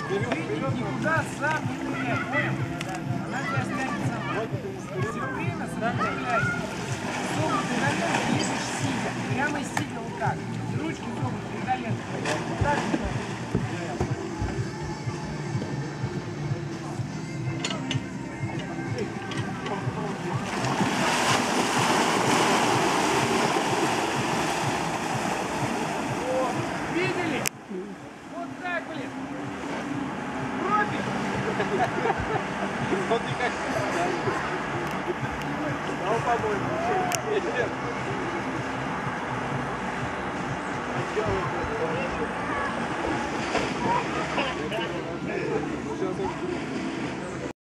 Ты никуда сам не ныряй, понял? Она тебя станет сама. Все время сопротивляйся. Зубы ты на нем лежишь сидя. Прямо сидя вот так. Ручки зубы при коленке. Вот так не надо. Видели? Вот так, блин. Профи. Вот ты как стал, по-моему. Сейчас